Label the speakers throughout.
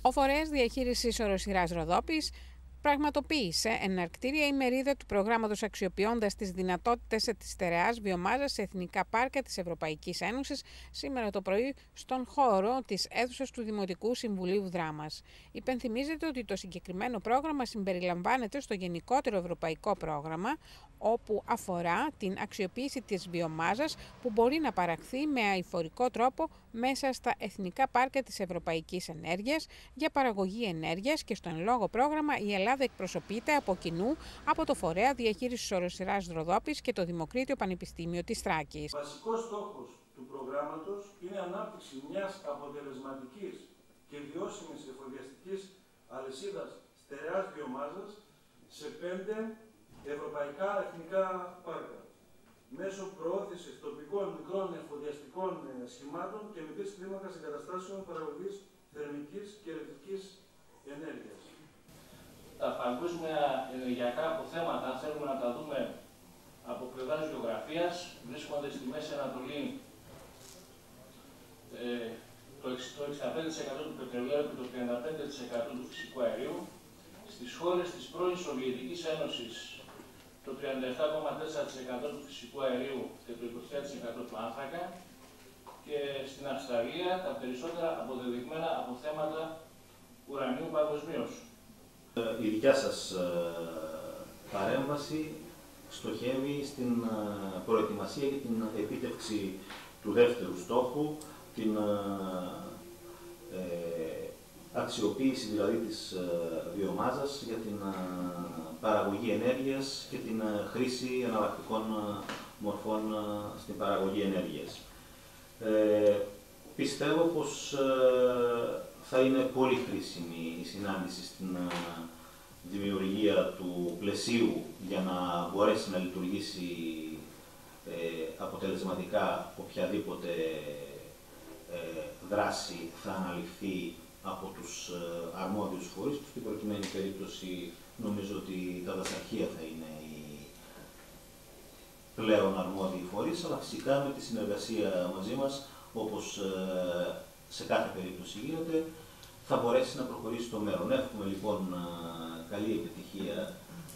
Speaker 1: Ο Φορέας Διαχείρισης Οροσειράς Ροδόπης πραγματοποίησε εναρκτήρια ημερίδα του προγράμματος αξιοποιώντας τις δυνατότητες της στερεάς βιομάζας σε εθνικά πάρκα της Ευρωπαϊκής Ένωσης σήμερα το πρωί στον χώρο της αίθουσας του Δημοτικού Συμβουλίου Δράμας. Υπενθυμίζεται ότι το συγκεκριμένο πρόγραμμα συμπεριλαμβάνεται στο γενικότερο ευρωπαϊκό πρόγραμμα, όπου αφορά την αξιοποίηση της βιομάζας που μπορεί να παραχθεί με αειφορικό τρόπο μέσα στα εθνικά πάρκα της Ευρωπαϊκής Ενέργειας για παραγωγή ενέργειας, και στο εν λόγω πρόγραμμα η Ελλάδα εκπροσωπείται από κοινού από το Φορέα Διαχείρισης Οροσειράς Ροδόπης και το Δημοκρίτιο Πανεπιστήμιο της Θράκης.
Speaker 2: Βασικός στόχος του προγράμματος είναι η ανάπτυξη μιας αποτελεσματικής και βιώσιμης εφοδιαστικής αλυσίδας στερεάς βιομάζας σε 5 ευρωπαϊκά εθνικά πάρκα, μέσω προώθησης τοπικών μικρών εφοδιαστικών σχημάτων και μικρής κλίμακας εγκαταστάσεων παραγωγής θερμικής και ηλεκτρικής ενέργειας.
Speaker 3: Τα παγκόσμια ενεργειακά αποθέματα, αν θέλουμε να τα δούμε από πλευράς γεωγραφίας, βρίσκονται στη Μέση Ανατολή το 65% του πετρελαίου και το 35% του φυσικού αερίου. Στις χώρες της πρώην Σοβιετικής Ένωσης το 37,4% του φυσικού αερίου και το 27% του άνθρακα, και στην Αυστραλία τα περισσότερα αποδεδειγμένα αποθέματα ουρανίου παγκοσμίως.
Speaker 4: Η δικιά σας παρέμβαση στοχεύει στην προετοιμασία για την επίτευξη του δεύτερου στόχου, την αξιοποίηση δηλαδή της βιομάζας για την παραγωγή ενέργειας και την χρήση εναλλακτικών μορφών στην παραγωγή ενέργειας. Πιστεύω πως θα είναι πολύ χρήσιμη η συνάντηση στην δημιουργία του πλαισίου για να μπορέσει να λειτουργήσει αποτελεσματικά οποιαδήποτε δράση θα αναλυφθεί από τους αρμόδιους φορείς. Στην προκειμένη περίπτωση νομίζω ότι τα δασαρχεία θα είναι οι πλέον αρμόδιοι φορείς, αλλά φυσικά με τη συνεργασία μαζί μας, όπως σε κάθε περίπτωση γίνεται, θα μπορέσει να προχωρήσει στο μέλλον. Εύχομαι λοιπόν καλή επιτυχία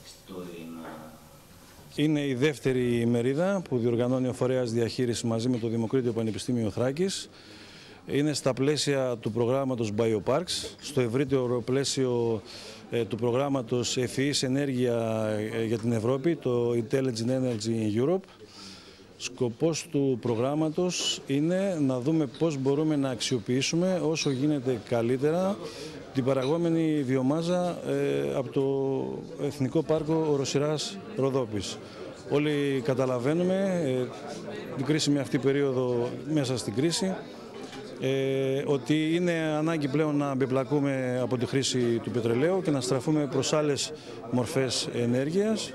Speaker 5: Είναι η δεύτερη ημερίδα που διοργανώνει ο Φορέας Διαχείρισης μαζί με το Δημοκρίτιο Πανεπιστήμιο Θράκης. Είναι στα πλαίσια του προγράμματος Bioparks, στο ευρύτερο πλαίσιο του προγράμματος Ευφυής Ενέργεια για την Ευρώπη, το Intelligent Energy in Europe. Σκοπός του προγράμματος είναι να δούμε πώς μπορούμε να αξιοποιήσουμε όσο γίνεται καλύτερα την παραγόμενη βιομάζα από το Εθνικό Πάρκο Οροσειράς Ροδόπης. Όλοι καταλαβαίνουμε την κρίσιμη αυτή περίοδο, μέσα στην κρίση, ότι είναι ανάγκη πλέον να μπεπλακούμε από τη χρήση του πετρελαίου και να στραφούμε προς άλλες μορφές ενέργειας.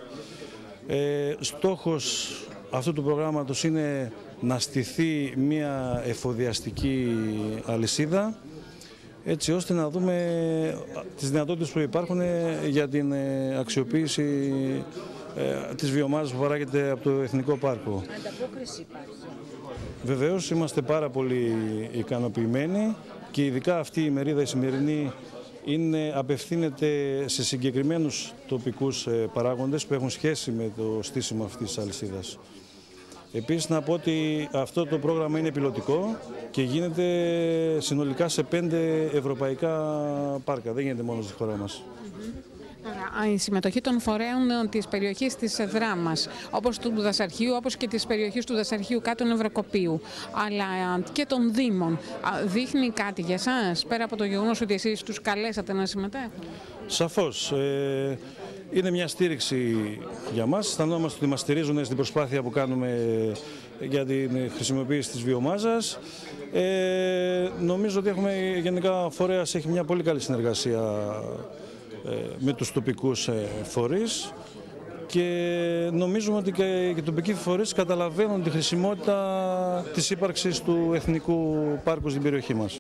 Speaker 5: Στόχος αυτού του προγράμματος είναι να στηθεί μια εφοδιαστική αλυσίδα, έτσι ώστε να δούμε τις δυνατότητες που υπάρχουν για την αξιοποίηση της βιομάζας που παράγεται από το Εθνικό Πάρκο.
Speaker 1: Ανταπόκριση υπάρχει.
Speaker 5: Βεβαίως είμαστε πάρα πολύ ικανοποιημένοι, και ειδικά αυτή η ημερίδα η σημερινή απευθύνεται σε συγκεκριμένους τοπικούς παράγοντες που έχουν σχέση με το στήσιμο αυτής της αλυσίδας. Επίσης να πω ότι αυτό το πρόγραμμα είναι πιλωτικό και γίνεται συνολικά σε 5 ευρωπαϊκά πάρκα, δεν γίνεται μόνο στη χώρα μας.
Speaker 1: Η συμμετοχή των φορέων της περιοχής της Δράμας, όπως του δασαρχείου, όπως και της περιοχής του δασαρχείου κάτω Νευροκοπίου, αλλά και των Δήμων, δείχνει κάτι για εσάς, πέρα από το γεγονός ότι εσείς τους καλέσατε να συμμετέχουν?
Speaker 5: Σαφώς. Είναι μια στήριξη για μας. Αισθανόμαστε ότι μας στηρίζουν στην προσπάθεια που κάνουμε για την χρησιμοποίηση της βιομάζας. Νομίζω ότι γενικά ο φορέας έχει μια πολύ καλή συνεργασία με τους τοπικούς φορείς, και νομίζουμε ότι και οι τοπικοί φορείς καταλαβαίνουν τη χρησιμότητα της ύπαρξης του Εθνικού Πάρκου στην περιοχή μας.